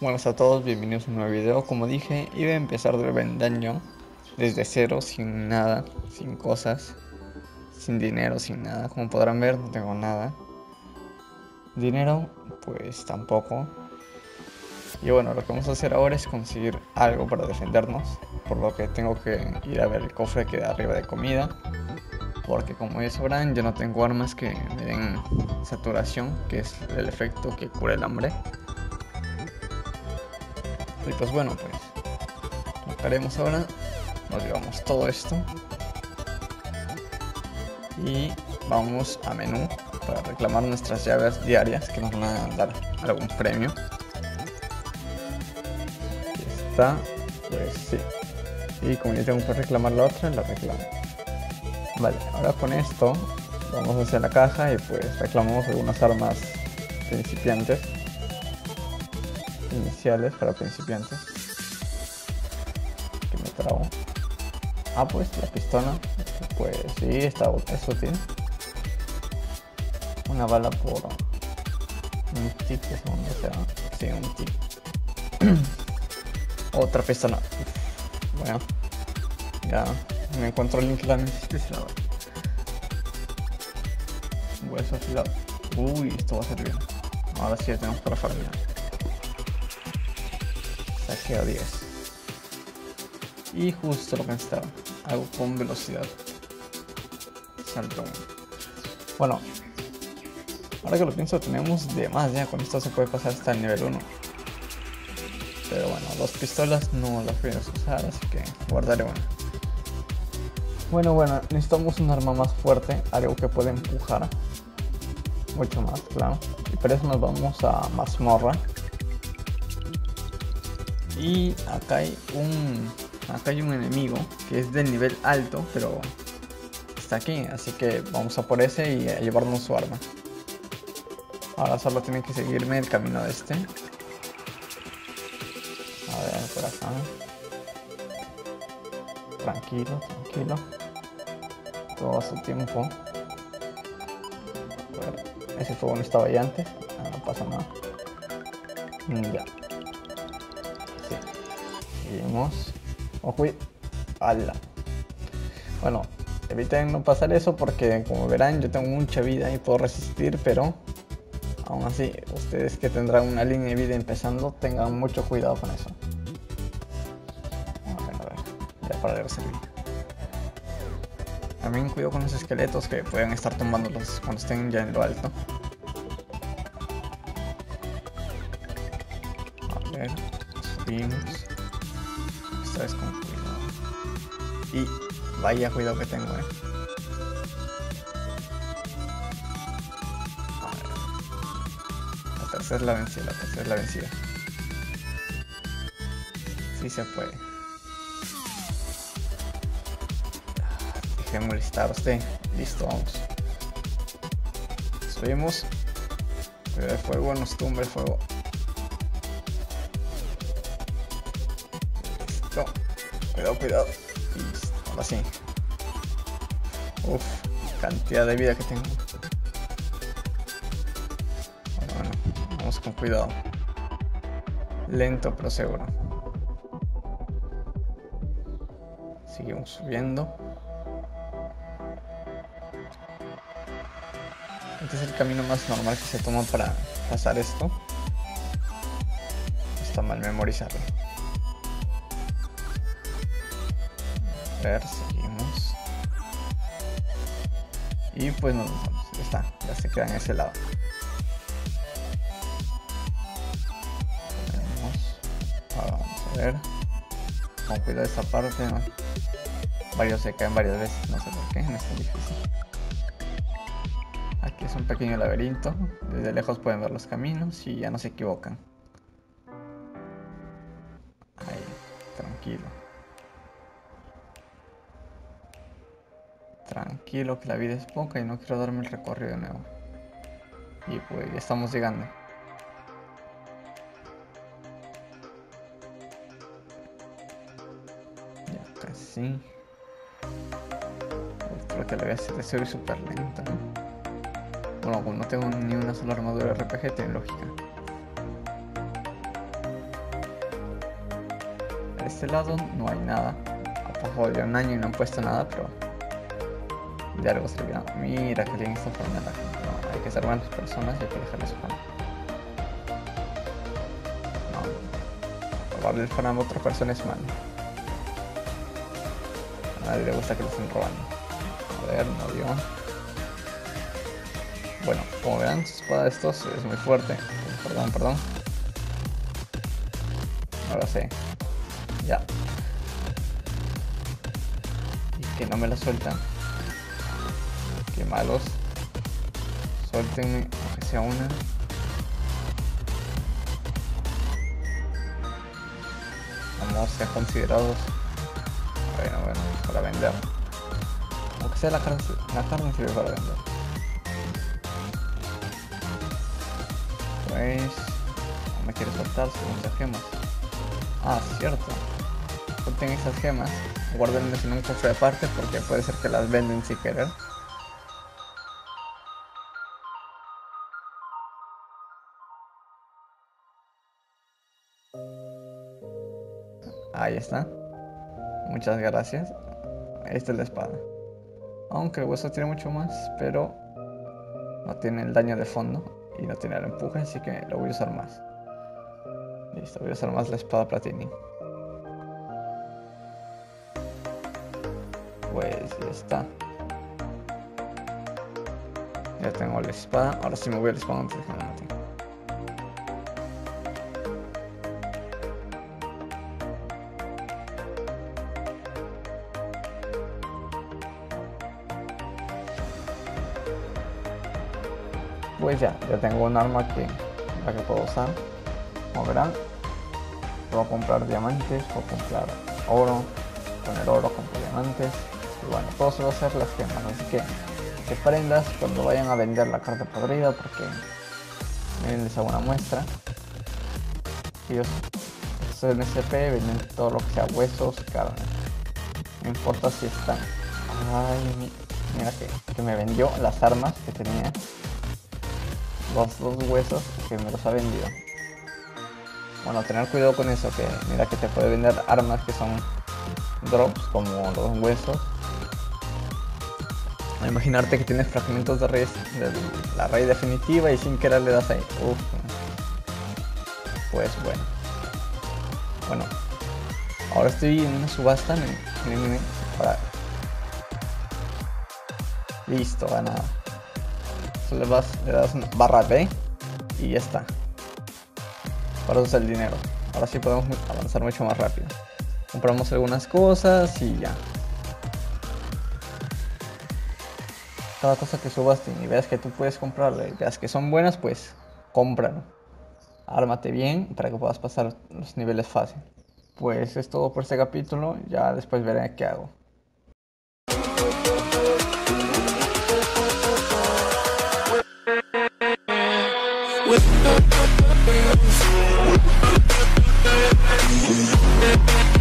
Buenas a todos, bienvenidos a un nuevo video. Como dije, iba a empezar de Urban Dungeon desde cero, sin nada, sin cosas, sin dinero, sin nada. Como podrán ver, no tengo nada. Dinero, pues tampoco. Y bueno, lo que vamos a hacer ahora es conseguir algo para defendernos, por lo que tengo que ir a ver el cofre que da arriba de comida. Porque como ya sabrán, yo no tengo armas que me den saturación, que es el efecto que cura el hambre. Y pues bueno, pues lo que haremos ahora, nos llevamos todo esto y vamos a menú para reclamar nuestras llaves diarias que nos van a dar algún premio. Aquí está, pues sí. Y como ya tengo que reclamar la otra, la reclamo. Vale, ahora con esto vamos hacia la caja y pues reclamamos algunas armas principiantes, iniciales para principiantes. Que me trago. Ah, pues la pistola, pues sí, es útil. Una bala por un tic, segundo, o sea, sí, un tic. Otra pistola. Bueno, ya me encuentro el link que la necesito. Hueso afilado. Uy, esto va a ser bien. Ahora sí ya tenemos para farmear. Saqueo 10. Y justo lo que necesitaba. Algo con velocidad. Salto 1. Bueno, ahora que lo pienso, tenemos de más ya. Con esto se puede pasar hasta el nivel 1. Pero bueno, las pistolas no las voy a usar, así que guardaré una. Bueno, necesitamos un arma más fuerte, algo que pueda empujar. Mucho más, claro. Y para eso nos vamos a mazmorra. Y acá hay un enemigo que es del nivel alto, pero está aquí, así que vamos a por ese y a llevarnos su arma. Ahora solo tienen que seguirme el camino de este. A ver, por acá. Tranquilo. Todo a su tiempo. A ver, ese fuego no estaba ahí antes. No pasa nada. Ya. Sí. Seguimos. Ojo. ¡Hala! Bueno, eviten no pasar eso porque como verán yo tengo mucha vida y puedo resistir, pero aún así ustedes que tendrán una línea de vida empezando tengan mucho cuidado con eso. A ver, ya para de servir. También cuidado con los esqueletos que pueden estar tumbándolos cuando estén ya en lo alto. A ver, subimos. Esta vez con cuidado. Y vaya cuidado que tengo, A ver. La tercera es la vencida. Sí se puede. Deje de molestar a usted. Listo, vamos. Subimos. Cuidado el fuego, nos tumba el fuego. Listo. Cuidado. Listo, ahora sí. Uf, cantidad de vida que tengo. Bueno, vamos con cuidado. Lento pero seguro. Seguimos subiendo. Este es el camino más normal que se toma para pasar esto. Está mal memorizarlo. A ver, seguimos. Y pues nos vamos. Ya está, ya se queda en ese lado. Ahora vamos a ver. Con cuidado esta parte, ¿no? Varios se caen varias veces, no sé por qué, no es tan difícil. Aquí es un pequeño laberinto, desde lejos pueden ver los caminos y ya no se equivocan. Ahí, tranquilo. Tranquilo que la vida es poca y no quiero darme el recorrido de nuevo. Y pues ya estamos llegando. Ya casi. Creo que lo voy a hacer, soy súper lento, ¿no? Bueno, como no tengo ni una sola armadura RPG, tiene lógica. de este lado no hay nada. Ha pasado ya un año y no han puesto nada, pero de algo servirá. Mira que alguien está formando aquí. No, hay que ser buenas personas y hay que dejarles farm. No, robarle el farm a otra persona es malo. A nadie le gusta que lo estén robando. A ver, no dio. Bueno, como verán, su espada de estos es muy fuerte. Perdón. Ahora sé. Ya. Y que no me la sueltan. Qué malos. Suéltenme, aunque sea una. Vamos a ser considerados. Bueno, para vender. Aunque sea la carne sirve para vender. Pues no me quiere soltar según las gemas. Ah, cierto. Suelten esas gemas, guárdenlas en un cofre aparte porque puede ser que las venden sin querer. Ahí está. Muchas gracias. Esta es la espada. Aunque el hueso tiene mucho más, pero no tiene el daño de fondo y no tiene el empuje, así que lo voy a usar más. Listo, voy a usar más la espada platini. Pues ya está. Ya tengo la espada. Ahora sí me voy al spawn antes de que me maten. Pues ya tengo un arma la que puedo usar. Como verán, puedo comprar diamantes, puedo comprar oro. Con el oro compro diamantes. Y bueno, todo se va a hacer las gemas, así que prendas cuando vayan a vender la carta podrida, porque miren, les hago una muestra. Ellos en SP venden todo lo que sea huesos, carne. No importa si están. Ay, mira que me vendió las armas que tenía. Los dos huesos que me los ha vendido. Bueno, tener cuidado con eso, que mira que te puede vender armas que son drops, como los huesos. Imaginarte que tienes fragmentos de la raíz definitiva y sin querer le das ahí. Uf. Pues bueno, ahora estoy en una subasta. Miren, listo, ganado. Le das barra B y ya está. Para usar el dinero. Ahora sí podemos avanzar mucho más rápido. Compramos algunas cosas y ya. Cada cosa que subas y veas que tú puedes comprarla y veas que son buenas, pues cómpralo. Ármate bien para que puedas pasar los niveles fácil. Pues es todo por este capítulo. Ya después veré qué hago. With